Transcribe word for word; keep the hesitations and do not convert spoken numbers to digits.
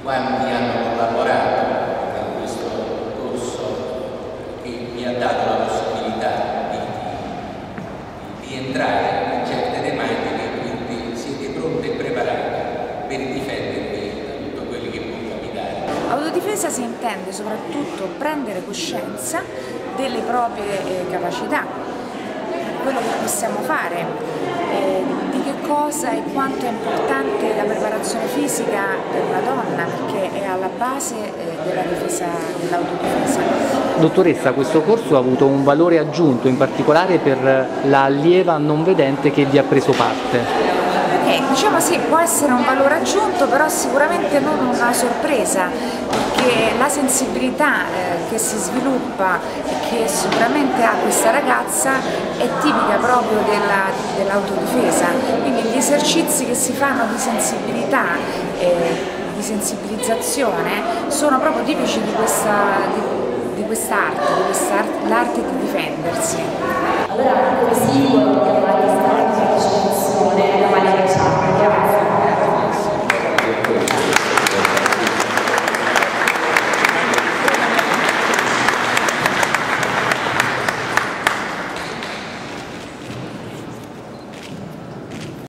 quanti hanno collaborato in questo corso che mi ha dato la possibilità di, di, di entrare in certe tematiche, quindi siete pronti e preparati per difendervi da tutto quello che può capitare. Autodifesa si intende soprattutto prendere coscienza delle proprie eh, capacità, quello che possiamo fare, eh, di che cosa e quanto è importante la preparazione fisica per una donna, perché è alla base eh, della difesa, dell'autodifesa. Dottoressa, questo corso ha avuto un valore aggiunto, in particolare per la allieva non vedente che vi ha preso parte. Eh, diciamo sì, può essere un valore aggiunto, però sicuramente non una sorpresa, perché la sensibilità eh, che si sviluppa e che sicuramente ha questa ragazza è tipica proprio dell'autodifesa, quindi gli esercizi che si fanno di sensibilità, eh, di sensibilizzazione, sono proprio tipici di questa, di, di questa arte, di questa arte, l'arte di difendersi. Allora, come singolo abbiamo la